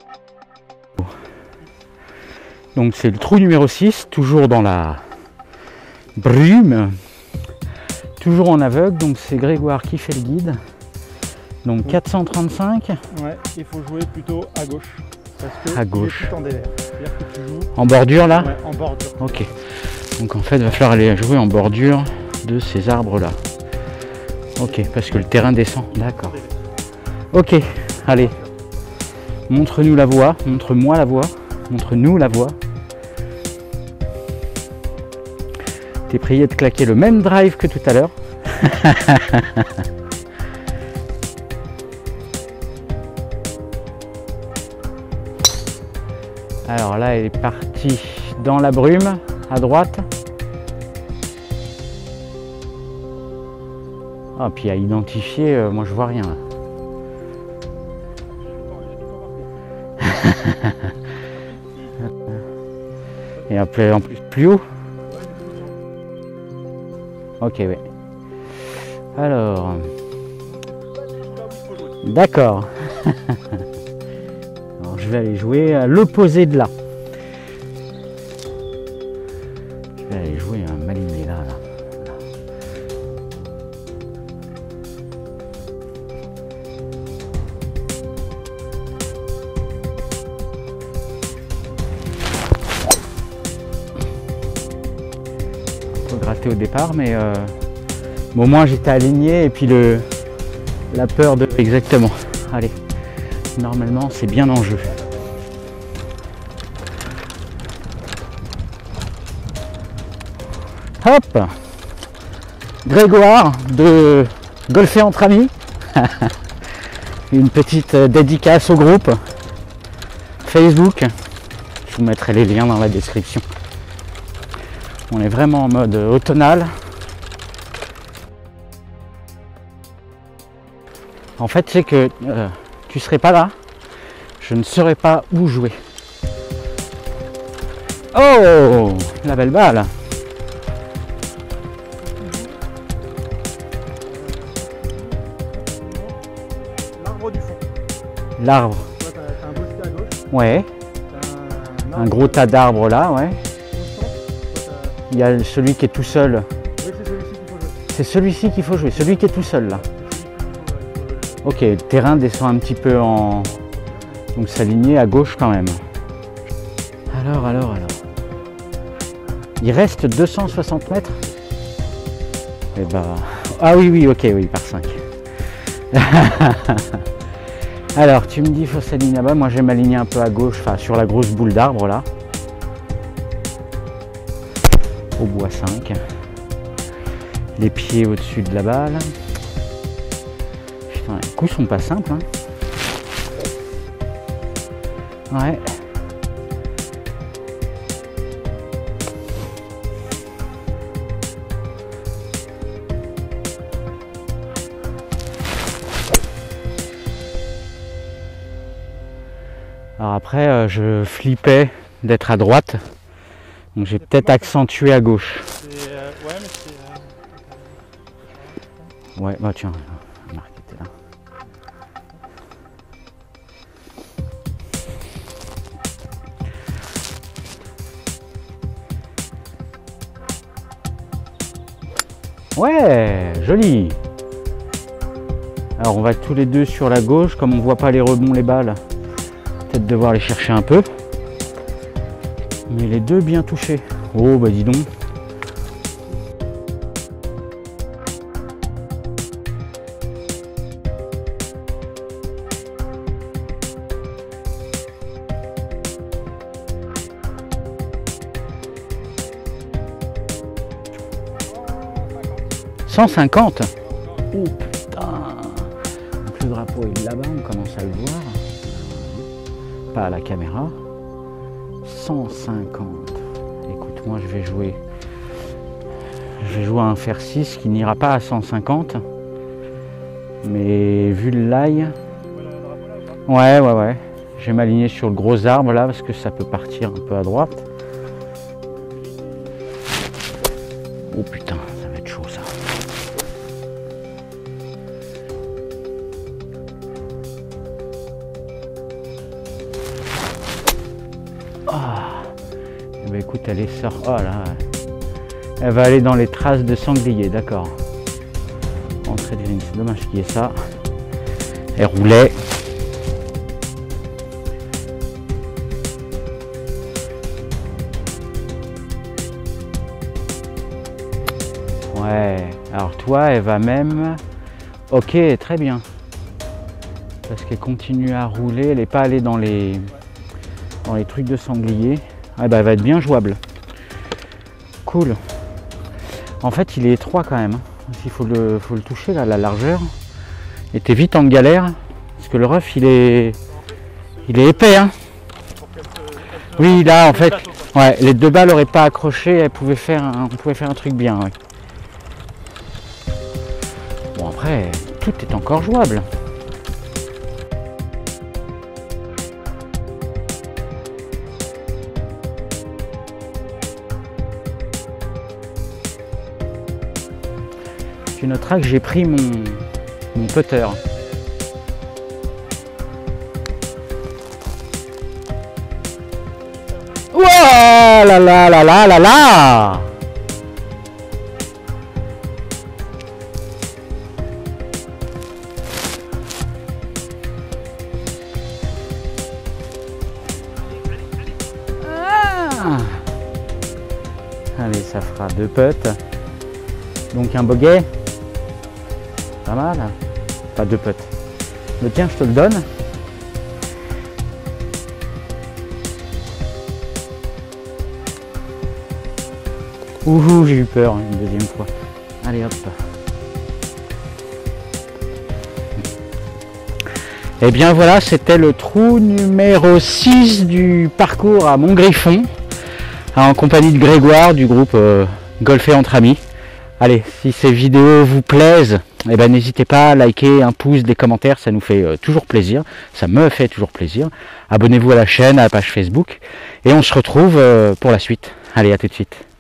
Donc c'est le trou numéro 6, toujours dans la brume, toujours en aveugle, donc c'est Grégoire qui fait le guide. Donc 435. Ouais, il faut jouer plutôt à gauche. Parce que à gauche. Il est tout en dévers. C'est-à-dire que tu joues En bordure là? ouais, en bordure. Ok. Donc en fait, il va falloir aller jouer en bordure de ces arbres là. Ok, parce que le terrain descend. D'accord. Ok, allez. Montre-nous la voie, montre-moi la voie, montre-nous la voie. T'es prié de claquer le même drive que tout à l'heure. Alors là, elle est partie dans la brume, à droite. Ah, puis à identifier, moi je vois rien là. Et après, en plus haut. Ok, oui. Alors. D'accord. Alors, je vais aller jouer à l'opposé de là. Je vais aller jouer un m'aligner là. Gratter au départ, mais au moins j'étais aligné et puis la peur de... Exactement. Allez, normalement c'est bien en jeu. Hop, Grégoire de Golfer entre amis. Une petite dédicace au groupe Facebook. Je vous mettrai les liens dans la description. On est vraiment en mode automnal. En fait, c'est que tu serais pas là, je ne saurais pas où jouer. Oh, la belle balle. L'arbre du fond. L'arbre. Toi, t'as un bosquet à gauche. Ouais. T'as Un gros tas d'arbres là, ouais. Toi, Il y a celui qui est tout seul. oui, c'est celui-ci qu'il faut jouer. C'est celui-ci qu'il faut jouer, celui qui est tout seul là. Ok, le terrain descend un petit peu en... Donc s'aligner à gauche quand même. Alors. Il reste 260 mètres. Et bah... Ah oui, ok, oui, par 5. Alors, tu me dis, il faut s'aligner là-bas. Moi, je vais m'aligner un peu à gauche, enfin, sur la grosse boule d'arbre là. Au bois 5. Les pieds au-dessus de la balle. Putain, les coups sont pas simples, hein. Ouais. Alors après, je flippais d'être à droite. Donc j'ai peut-être accentué à gauche. Ouais, mais c'est... Ouais, bah tiens, Marc était là. Ouais, joli. Alors on va tous les deux sur la gauche, comme on voit pas les rebonds, les balles. Peut-être devoir les chercher un peu. Mais les deux bien touchés. Oh bah dis donc. « 150 » Oh putain. Donc le drapeau est là-bas, on commence à le voir. Pas à la caméra. 150. Écoute, moi je vais jouer un fer 6 qui n'ira pas à 150. Mais vu le lie... Ouais. Je vais m'aligner sur le gros arbre là parce que ça peut partir un peu à droite. Oh putain, ça va être chaud ça. écoute, elle est sort. Oh là. Elle va aller dans les traces de sanglier, d'accord. Entrée de vigne, c'est dommage qu'il y ait ça. Elle roulait. Ouais, alors toi, elle va même... Ok, très bien. Parce qu'elle continue à rouler, elle n'est pas allée dans les trucs de sanglier. Ah bah, elle va être bien jouable. Cool. En fait, il est étroit quand même. Il faut le toucher, là, la largeur. Et t'es vite en galère. Parce que le rough, il est épais, hein. Oui, là, en fait, ouais, les deux balles n'auraient pas accroché. On pouvait faire un truc bien, ouais. Bon, après, tout est encore jouable. Tu noteras que j'ai pris mon putter. Ouah là là là là là là! Ah. Allez, ça fera 2 putts. Donc un bogey. Pas mal. Pas 2 putts. Mais tiens, je te le donne. Ouh, j'ai eu peur une deuxième fois. Allez hop. Et bien voilà, c'était le trou numéro 6 du parcours à Montgriffon, en compagnie de Grégoire du groupe Golfer entre amis. Allez, si ces vidéos vous plaisent, eh ben, n'hésitez pas à liker, un pouce, des commentaires, ça nous fait toujours plaisir, ça me fait toujours plaisir. Abonnez-vous à la chaîne, à la page Facebook, et on se retrouve pour la suite. Allez, à tout de suite.